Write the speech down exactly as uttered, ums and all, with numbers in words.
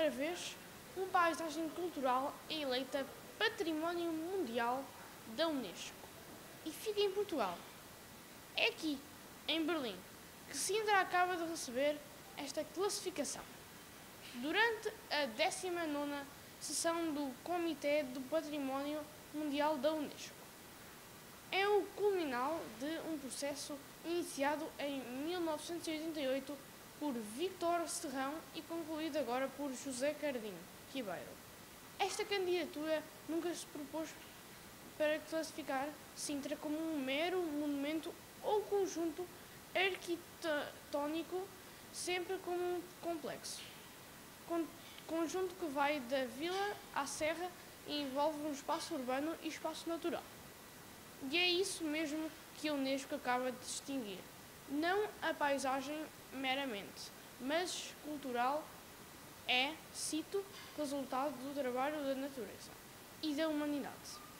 primeira vez, uma paisagem cultural é eleita Património Mundial da Unesco e fica em Portugal. É aqui, em Berlim, que Sintra acaba de receber esta classificação. Durante a décima nona sessão do Comitê do Património Mundial da Unesco. É o culminar de um processo iniciado em mil novecentos e oitenta e oito por Vítor Serrão e concluído agora por José Cardim Ribeiro. Esta candidatura nunca se propôs para classificar Sintra como um mero monumento ou conjunto arquitetónico, sempre como um complexo. Conjunto que vai da vila à serra e envolve um espaço urbano e espaço natural. E é isso mesmo que a Unesco acaba de distinguir. Não a paisagem meramente, mas cultural é, cito, resultado do trabalho da natureza e da humanidade.